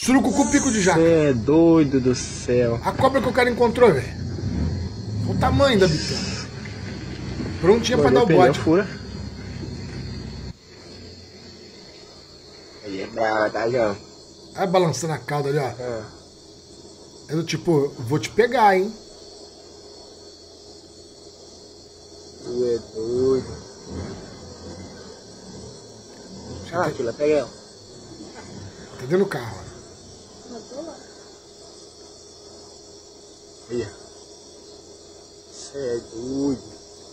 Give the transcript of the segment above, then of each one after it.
Surucucu pico de jaca. Você é doido do céu. A cobra que o cara encontrou, velho. O tamanho da bitanga. Prontinha pra dar o bote. Fura. Aí é brava, tá, João? Aí balançando a cauda ali, ó. É do tipo, vou te pegar, hein? Tu é doido. Ah, fila, pega ela. Tá dentro do carro, ó. Aí. Você é doido.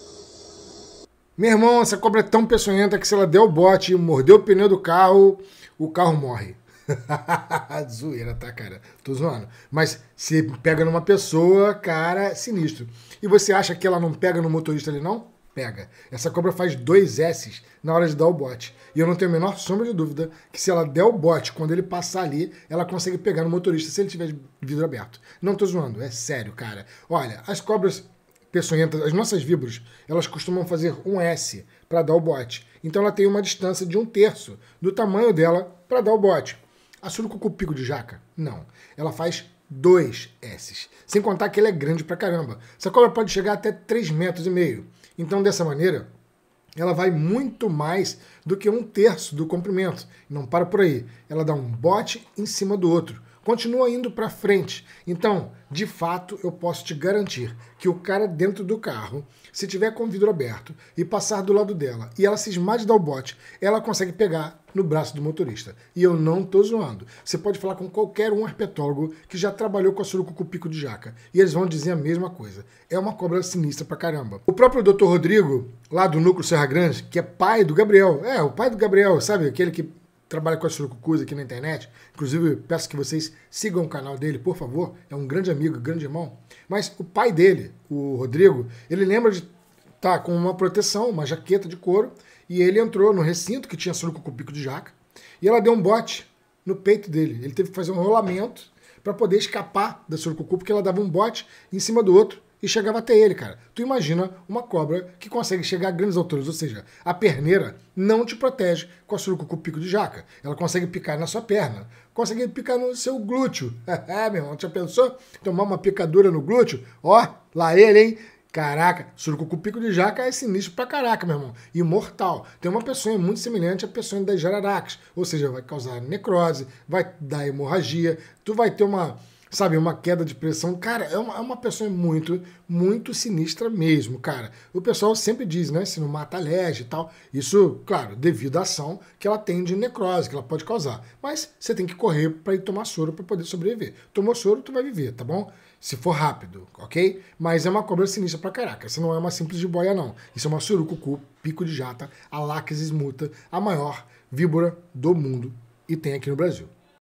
Meu irmão, essa cobra é tão peçonhenta que se ela der o bote e morder o pneu do carro, o carro morre. Zoeira, tá, cara? Tô zoando. Mas se pega numa pessoa, cara, sinistro. E você acha que ela não pega no motorista ali, não? Pega. Essa cobra faz 2 S's na hora de dar o bote. E eu não tenho a menor sombra de dúvida que se ela der o bote, quando ele passar ali, ela consegue pegar no motorista se ele tiver de vidro aberto. Não tô zoando, é sério, cara. Olha, as cobras peçonhentas, as nossas víboras, elas costumam fazer um S para dar o bote. Então ela tem uma distância de 1/3 do tamanho dela para dar o bote. A surucucu pico de jaca, não. Ela faz 2 S's. Sem contar que ela é grande pra caramba. Essa cobra pode chegar até 3,5 metros. Então, dessa maneira, ela vai muito mais do que 1/3 do comprimento. Não para por aí. Ela dá um bote em cima do outro. Continua indo para frente. Então, de fato, eu posso te garantir que o cara dentro do carro, se tiver com o vidro aberto e passar do lado dela e ela cismar de dar o bote, ela consegue pegar no braço do motorista. E eu não tô zoando. Você pode falar com qualquer um herpetólogo que já trabalhou com a surucucu pico de jaca e eles vão dizer a mesma coisa. É uma cobra sinistra pra caramba. O próprio Dr. Rodrigo, lá do Núcleo Serra Grande, que é pai do Gabriel, o pai do Gabriel, sabe? Aquele que trabalha com as surucucus aqui na internet. Inclusive, peço que vocês sigam o canal dele, por favor. É um grande amigo, grande irmão. Mas o pai dele, o Rodrigo, ele lembra de estar com uma proteção, uma jaqueta de couro, e ele entrou no recinto que tinha surucucu pico de jaca, e ela deu um bote no peito dele. Ele teve que fazer um rolamento para poder escapar da surucucu, porque ela dava um bote em cima do outro e chegava até ele, cara. Tu imagina uma cobra que consegue chegar a grandes alturas, ou seja, a perneira não te protege com a surucucu pico de jaca. Ela consegue picar na sua perna, consegue picar no seu glúteo. Meu irmão, já pensou? Tomar uma picadura no glúteo? Ó, lá ele, hein? Caraca, surucucu pico de jaca é sinistro pra caraca, meu irmão. E mortal. Tem uma peçonha muito semelhante à peçonha das jararacas. Ou seja, vai causar necrose, vai dar hemorragia, tu vai ter uma queda de pressão. Cara, é uma peçonha muito, muito sinistra mesmo, cara. O pessoal sempre diz, né, se não mata alérgia e tal. Isso, claro, devido à ação que ela tem de necrose, que ela pode causar. Mas você tem que correr para ir tomar soro para poder sobreviver. Tomou soro, tu vai viver, tá bom? Se for rápido, ok? Mas é uma cobra sinistra pra caraca. Isso não é uma simples jiboia, não. Isso é uma surucucu pico de jaca, a Lachesis muta, a maior víbora do mundo e tem aqui no Brasil.